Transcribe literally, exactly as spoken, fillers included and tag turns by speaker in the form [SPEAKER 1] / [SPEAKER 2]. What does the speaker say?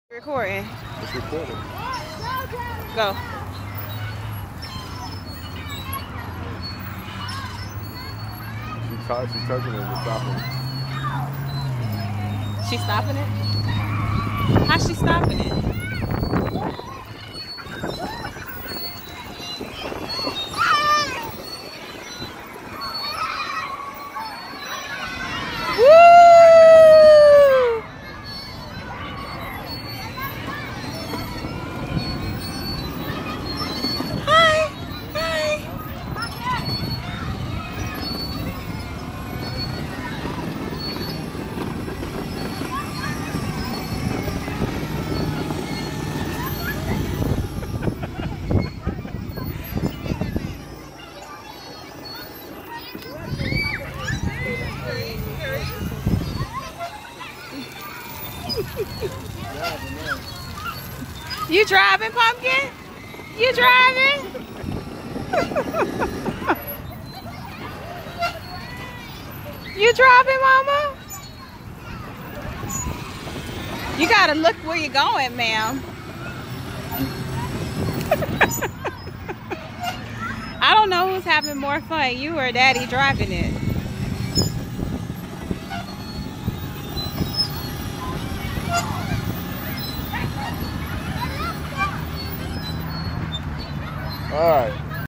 [SPEAKER 1] Recording.
[SPEAKER 2] It's recording.
[SPEAKER 1] Go.
[SPEAKER 2] She t- she's touching it and stopping it.
[SPEAKER 1] She's stopping it? How's she stopping it? You driving, Pumpkin? You driving? You driving, Mama? You gotta look where you're going, ma'am. I don't know who's having more fun, you or Daddy driving it.
[SPEAKER 2] All right.